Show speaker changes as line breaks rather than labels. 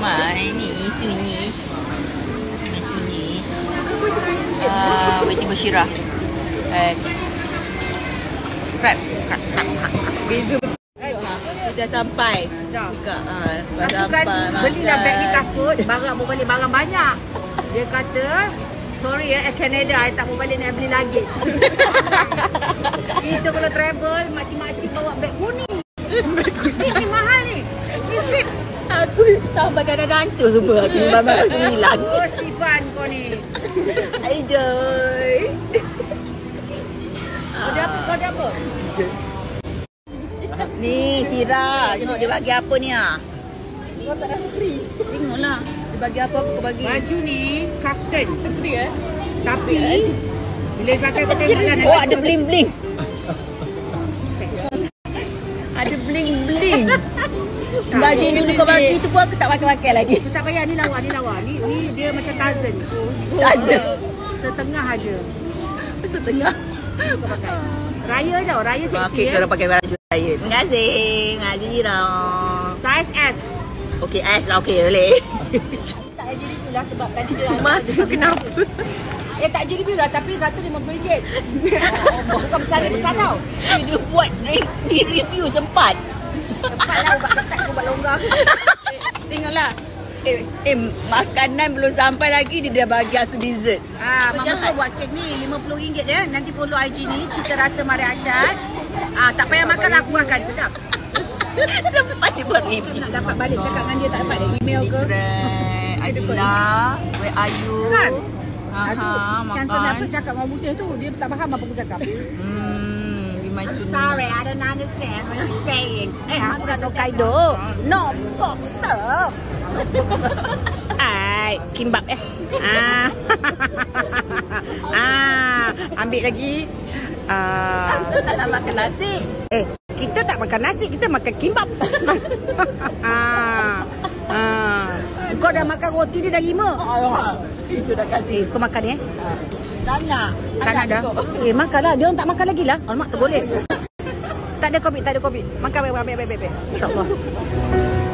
Tunis. Waiting for Shira. Crab. Dah sampai. Buka.
Sampai. Belilah beg ni takut. Barang mau balik barang banyak. Dia kata, sorry Canada, I tak mau balik nak beli lagi. Kita kalau travel, makcik-makcik bawa beg kuning. Ni mahal ni.
Aku sampai kadang hancur semua. Aku babak sembilan.
Oh, Stefan kau ni.
Hai Joy.
Kau ada apa?
Ni Syira, tengok dia bagi apa ni ah?
Kau tak rasa free?
Tengoklah. Dia bagi apa kau bagi?
Baju ni kaftan. Free Tapi bila pakai kau tengoklah nanti.
Oh, ada bling-bling. Ada bling-bling. Baju dulu kau bagi tu pun aku tak pakai-pakai lagi.
Tu tak payah, ni lawa. Ni dia macam Tarzan.
Tarzan.
Setengah aja.
Setengah.
Kau pakai. Raya tau, raya seksi.
Okey, kalau pakai baju raya. Terima kasih. Terima kasih Syira.
Size S.
Okey, S lah okey boleh.
Tak ada review lah sebab tadi dia
Mas tu kenapa?
tak ada review lah tapi satu RM50. Bukan besar tau.
Dia buat di review sempat.
Cepat lah ubat ketat aku buat longgar.
Tengoklah. Makanan belum sampai lagi dia dah bagi aku dessert.
Mama tu buat kek ni RM50 dia. Nanti follow IG ni Cita Rasa Mari Asyad. Tak payah makan lah, aku makan sedap.
Sempat buat review.
Nak dapat balik cakap dengan dia tak dapat email ke?
Adila, where are you?
Kan?
Makan.
Yang senang tu cakap orang putih tu dia tak faham apa aku cakap.
I'm
sorry, I don't understand what you're saying. Aku dah Hokkaido. No box stuff.
Kimbap
Ambil lagi.
tak nak makan nasi.
Kita tak makan nasi, kita makan kimbap. Kau dah makan roti dia dah 5.
Itu dah kasih.
Kau makan ni
Tak nak
dah. Makanlah. Dia orang tak makan lagi lah. Alamak, tak boleh. Tak ada kopi. Makan baik-baik. InsyaAllah.